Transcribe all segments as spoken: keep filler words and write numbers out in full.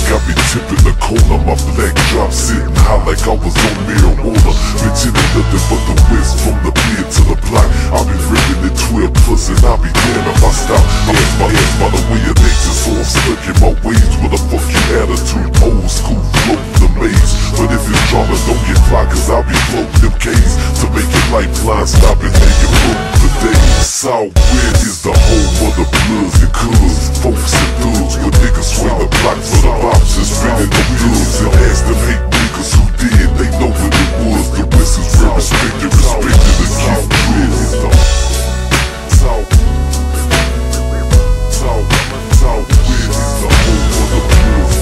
got me tipping the corner. My black drop sitting high like I was on marijuana. Bitch, it ain't nothing but the west from the bed to the block. I be ripping it twelve plus and I be damn if I stop. Ask my ass by the way of nature, so I'm stuck in my ways. With a fucking attitude, old school float the maze. But if it's drama, don't get fly, cause I be floating them K's to make it lifeline, stop it, make it float for days. Southwest is the home of the bloods and cuz, folks and thugs, where niggas swing the block for the bops and spinning the goods. And ask them hate niggas who did, they know what it was. The West is real respected, respected the kid dread. Is the South, South, Southwest is the home of the bloods.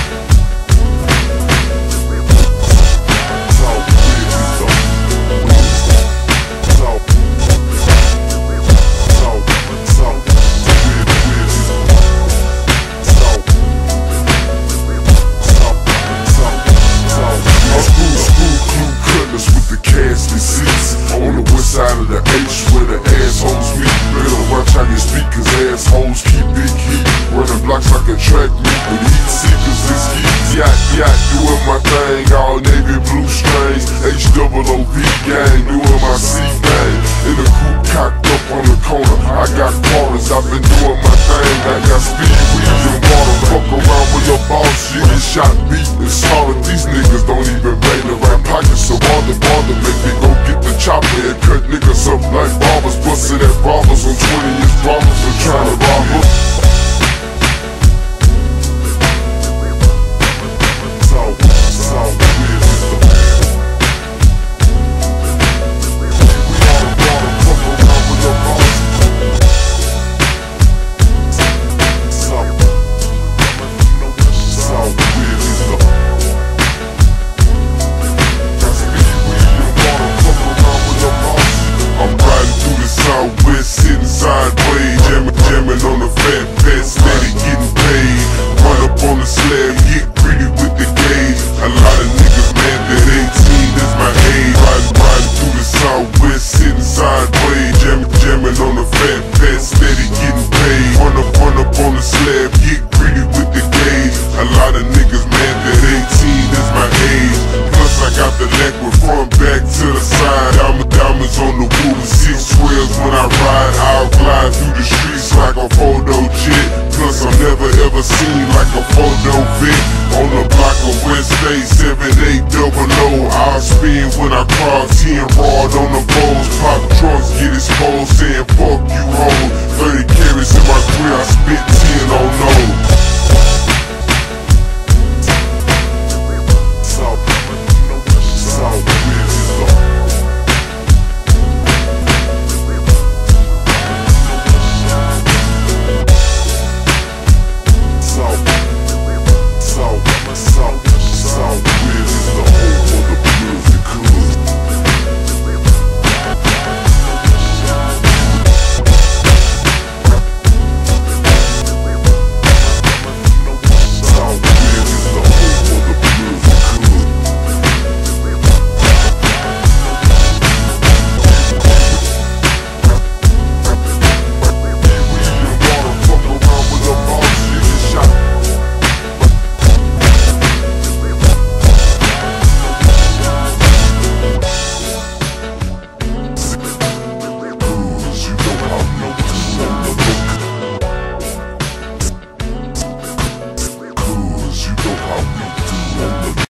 On the west side of the H where the assholes meet. Better watch how you speak, cause assholes keep big heat. Running blocks like a track meet with heat seekers is heat. Yacht, yacht, doing my thing, all navy blue strings. H double O V gang, doing my C thing. In the coupe cocked up on the corner, I got quarters, I've been doing my thing. I got speed, weed, and water. Fuck around with your boss, you get shot, beat, and slaughtered. These niggas don't even bang the right pockets, so all the bother make me go get the chopper and cut niggas up like barbers. Bustin' at barbers on twenty inch barbers and tryna rob us. South, Southwest is the man. We all the bottom, fuck around with your boss. South, Southwest is the man. I'm riding through the Southwest, sitting sideways, jamming, jamming on the fat pet, steady getting paid. Run up on the slab, get greedy with the gauge. A lot of niggas mad that eighteen is my age. Riding, riding through the Southwest, sitting sideways, jamming, jamming on the fat pet, steady getting paid. Run up, run up on the slab, get greedy with the gauge. A lot of niggas mad that eighteen is my age. Plus I got the neck with front back to the side. Diamond, diamonds on the wood with six twelves when I ride. I'll glide through the streets like a photo jet. Plus I'm never ever seen like a photo vet. On the block of West State, seven eight double O. I'll spin when I call ten rod on the bowls. Pop trunks get exposed saying fuck you hoes. Thirty carats in my grill, I spit ten on